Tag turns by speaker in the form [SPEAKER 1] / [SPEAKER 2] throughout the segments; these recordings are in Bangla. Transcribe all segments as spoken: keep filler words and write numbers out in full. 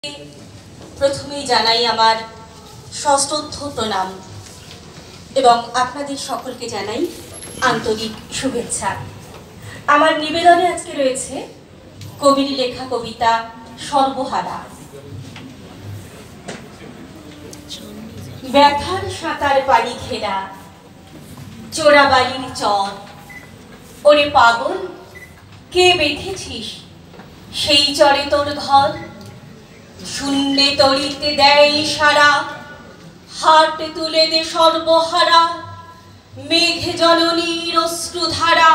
[SPEAKER 1] প্রথমেই জানাই আমার সশ্রদ্ধ প্রণাম এবং আপনাদের সকলকে জানাই আন্তরিক শুভেচ্ছা। আমার নিবেদনে আজকে রয়েছে কবির লেখা কবিতা সর্বহারা। ব্যথার সাঁতার পানি ঘেরা চোরাবালির চর, ওরে পাগল কে বেঁধেছিস সেই চরে তোর ঘর? শূন্যে তরিতে দেয় সারা, হাট তুলে দে সর্বহারা। মেঘ জননীর অশ্রুধারা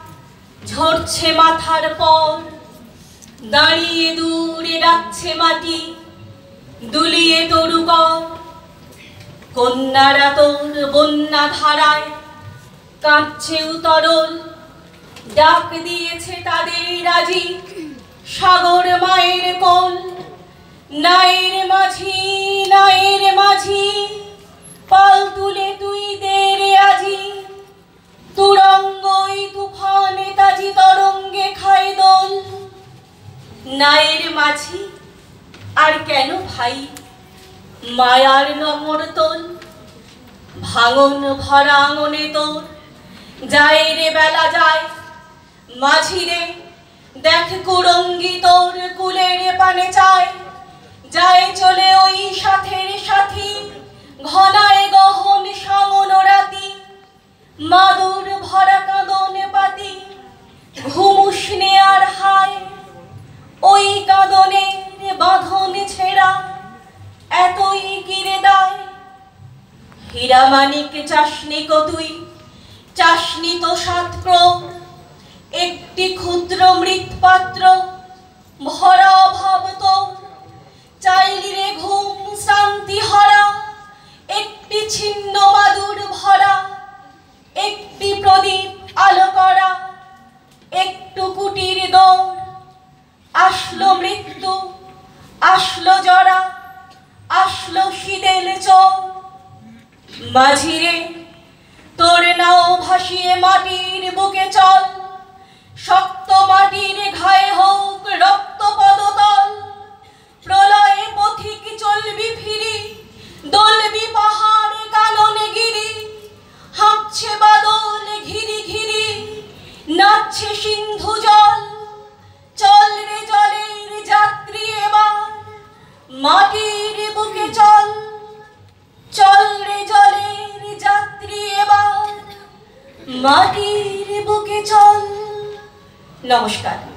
[SPEAKER 1] ঝরছে মাথার পর, দাঁড়িয়ে দূরে ডাকছে মাটি দুলিয়ে তরুকর। কন্যারা তোর বন্যা ধারায় কাঁদছে উতরল, ডাক দিয়েছে তাদের রাজি সাগর মায়ের কোল। নায়ের মাঝি নায়ের মাঝি পাল তুলে তুই দে রে আজি, তুরঙ্গই তুফানে তাজি তরঙ্গে খায় দোল। নায়ের মাঝি আর কেন ভাই মায়ার নমর তোল? ভাঙন ভরা আঙনে তোর যায় রে বেলা যায়, মাঝি রে দেখ কুরঙ্গি তোর কুলের পানে চায়। যায় চলে ওই সাথের সাথী ঘনায় গহন সাঙন রাতি, মাদুর ভরা কাঁদন পাতি ঘুমুসনে আর হায়। ওই কাঁদনের বাঁধন ছেঁড়া এতই কিরে দায়। হীরা মানিক চাসনি কো তুই, চাসনি তো সাত ক্রোড়, একটি ক্ষুদ্র মৃৎপাত্র ভরা অভাব তোর। চাইলি রে ঘুম শান্তি হরা একটি ছিন্ন মাদুর ভরা, একটি প্রদীপ আলো করা একটু কুটির দৌড়। আসলো মৃত্যু আসলো জরা আসলো শীতেল চোর। মাঝিরে তোর নাও ভাসিয়ে মাটির বুকে চল, শক্ত মাটির ঘায়ে হোক রক্ত পদতল। প্রলয়ে পথিক চলবি ফিরি দলবি পাহাড় কাননে গিরি, হাঁকছে বাদল ঘিরি ঘিরি নাচছে সিন্ধু জল। চল রে জলের যাত্রী এবার মাটির বুকে চল, চল রে জলের যাত্রী এবার মাটির বুকে চল। নমস্কার।